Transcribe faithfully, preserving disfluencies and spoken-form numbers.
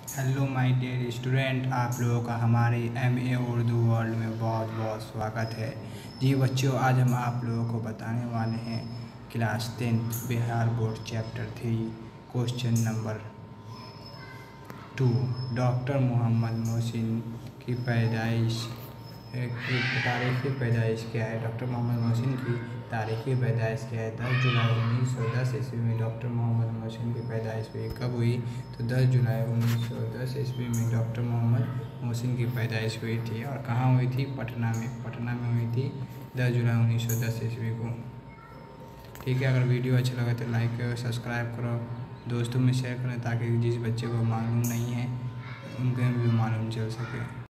Hello my dear student, आप लोगों का हमारे एम ए उर्दू वर्ल्ड में बहुत बहुत स्वागत है। जी बच्चों, आज हम आप लोगों को बताने वाले हैं class tenth Bihar board chapter three question number two. Doctor Mohammad Mohsin की पैदाइश तारीख़ पैदाइश क्या है? डॉक्टर मोहम्मद मोहसिन की तारीख़ पैदाइश क्या है? दस जुलाई उन्नीस सौ दस ईस्वी में डॉक्टर मोहम्मद मोहसिन की पैदाइश हुई। कब हुई? तो दस जुलाई उन्नीस सौ दस ईस्वी में डॉक्टर मोहम्मद मोहसिन की पैदाइश हुई थी। और कहाँ हुई थी? पटना में। पटना में हुई थी दस जुलाई उन्नीस सौ दस ईस्वी को। ठीक है, अगर वीडियो अच्छा लगे तो लाइक करो, सब्सक्राइब करो, दोस्तों में शेयर करें ताकि जिस बच्चे को मालूम नहीं है उनको भी मालूम चल सके।